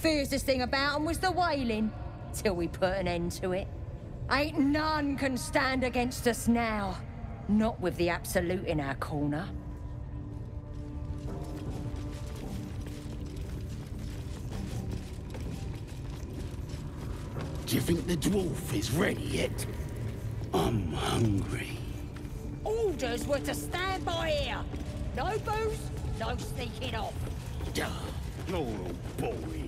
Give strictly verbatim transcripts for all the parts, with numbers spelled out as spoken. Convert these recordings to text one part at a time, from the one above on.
Fiercest thing about 'em was the wailing, till we put an end to it. Ain't none can stand against us now. Not with the Absolute in our corner. Do you think the dwarf is ready yet? I'm hungry. Orders were to stand by here. No booze, no sneaking off. Duh, you're all boring.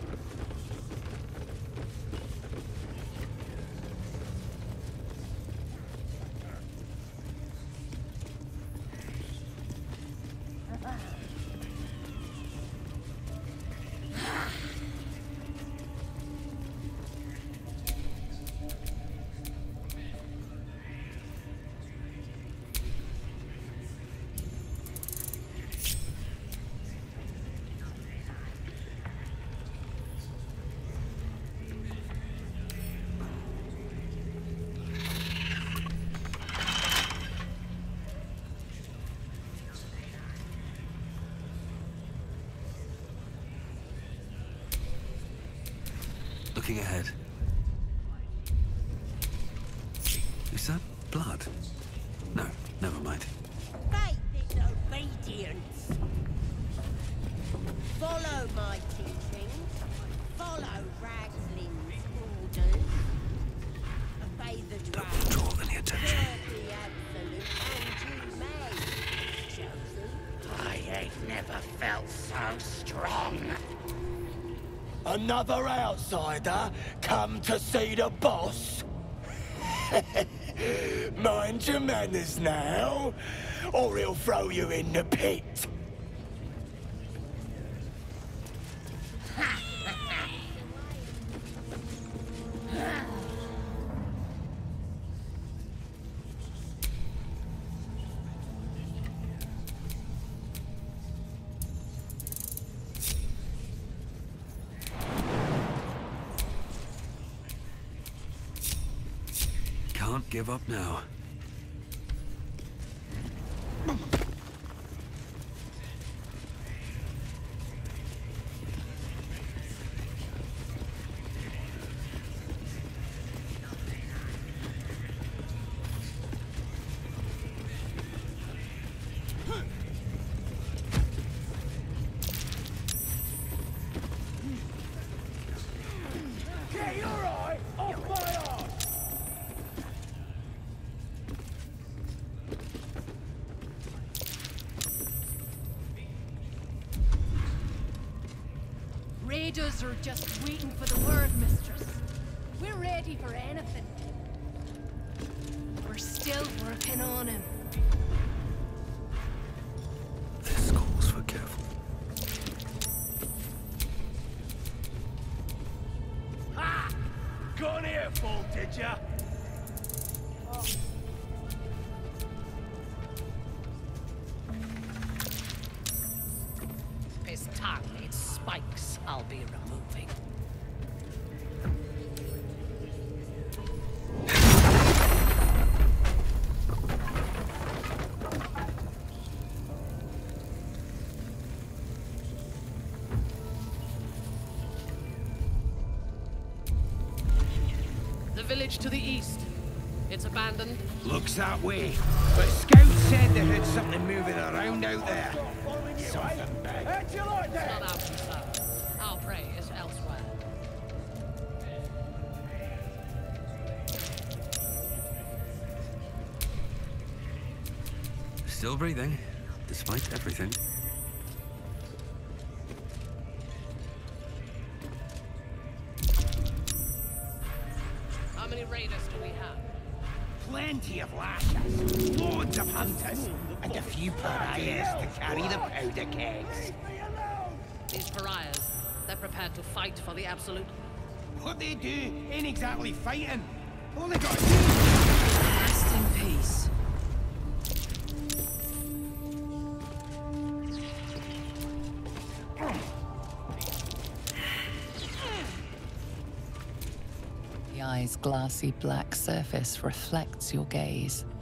Looking ahead. Is that blood? No, never mind. Faith is obedience. Follow my teachings. Follow Raglin's orders. Obey the Don't draft. draw any attention. Serve the Absolute, and you may, chosen. I ain't never felt so strong. Another outsider come to see the boss? Mind your manners now, or he'll throw you in the pit. Can't give up now. Get your eye off my arm! Raiders are just waiting for the word, mistress. We're ready for anything. We're still working on him. This calls for careful. Ha! Got an earful, did ya? His tongue, its spikes, I'll be removing. The village to the east. It's abandoned. Looks that way. But scouts said they heard something moving around out there. Something big. It's not out south. Our prey is elsewhere. Still breathing, despite everything. How many raiders do we have? Plenty of lashes, loads of hunters, and a few pariahs to carry the powder kegs. These pariahs, they're prepared to fight for the Absolute. What they do ain't exactly fighting. All they got Rest in peace. The eye's glassy black surface reflects your gaze.